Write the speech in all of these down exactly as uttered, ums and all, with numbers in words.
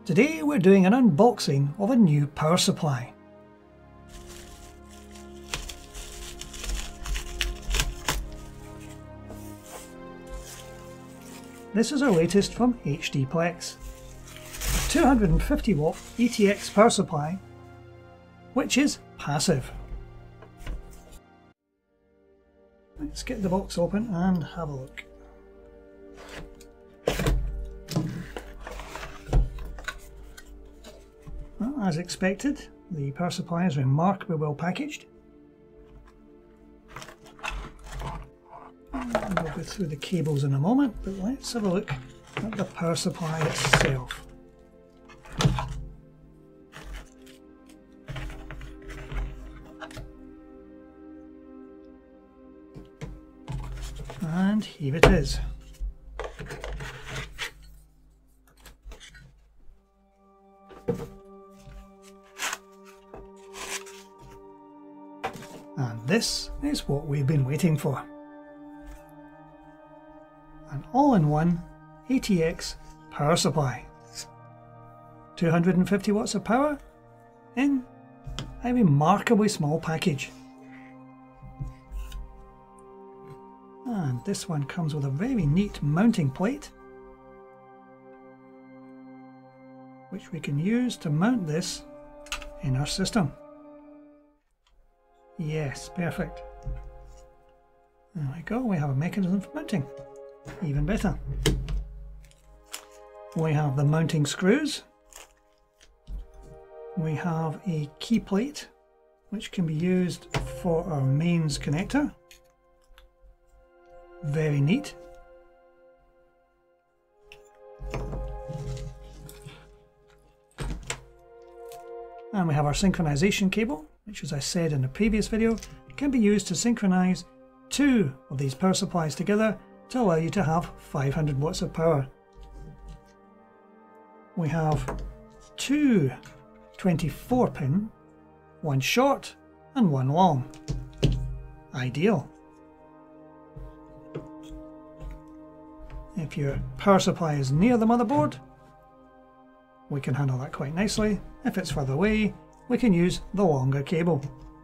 Today we're doing an unboxing of a new power supply. This is our latest from HDPlex, a two hundred fifty watt A T X power supply, which is passive. Let's get the box open and have a look. Well, as expected, the power supply is remarkably well packaged. And we'll go through the cables in a moment, but let's have a look at the power supply itself. And here it is. And this is what we've been waiting for. An all-in-one A T X power supply. two hundred fifty watts of power in a remarkably small package. And this one comes with a very neat mounting plate, which we can use to mount this in our system. Yes, perfect. There we go, we have a mechanism for mounting. Even better. We have the mounting screws. We have a key plate, which can be used for our mains connector. Very neat. And we have our synchronization cable, which, as I said in the previous video, can be used to synchronize two of these power supplies together to allow you to have five hundred watts of power. We have two twenty-four pin, one short and one long. Ideal. If your power supply is near the motherboard, we can handle that quite nicely. If it's further away, we can use the longer cable.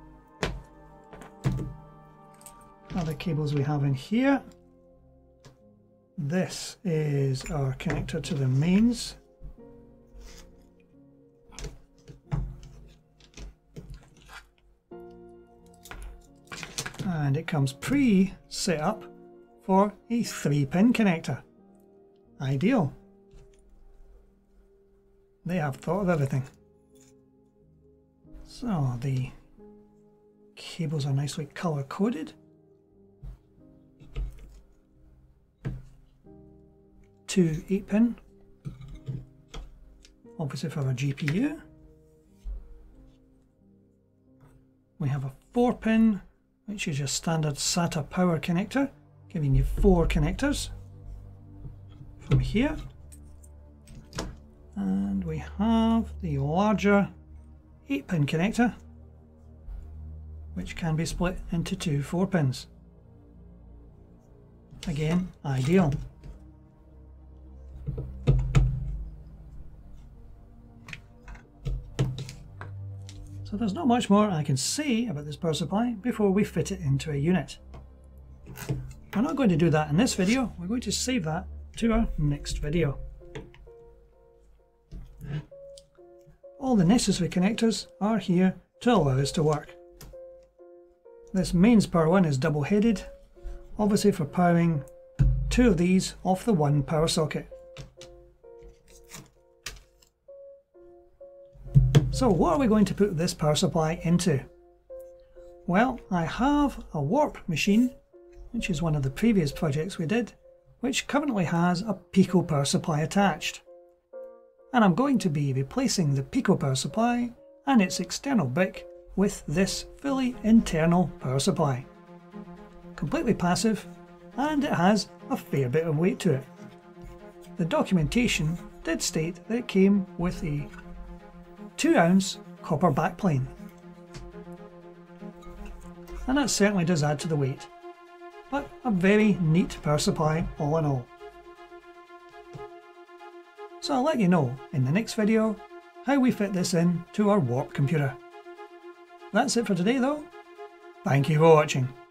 Other cables we have in here. This is our connector to the mains. And it comes pre-set up for a three pin connector. Ideal. They have thought of everything. So the cables are nicely color coded. Two eight pin, obviously for our G P U. We have a four pin, which is your standard SATA power connector, giving you four connectors from here. And we have the larger eight pin connector, which can be split into two four pins. Again, ideal. So there's not much more I can say about this power supply before we fit it into a unit. We're not going to do that in this video, we're going to save that to our next video. All the necessary connectors are here to allow us to work. This mains power one is double headed, obviously for powering two of these off the one power socket. So what are we going to put this power supply into? Well, I have a warp machine, which is one of the previous projects we did, which currently has a Pico power supply attached. And I'm going to be replacing the Pico power supply and its external brick with this fully internal power supply. Completely passive, and it has a fair bit of weight to it. The documentation did state that it came with a two ounce copper backplane. And that certainly does add to the weight, but a very neat power supply all in all. so I'll let you know in the next video how we fit this in to our warp computer. That's it for today though. Thank you for watching.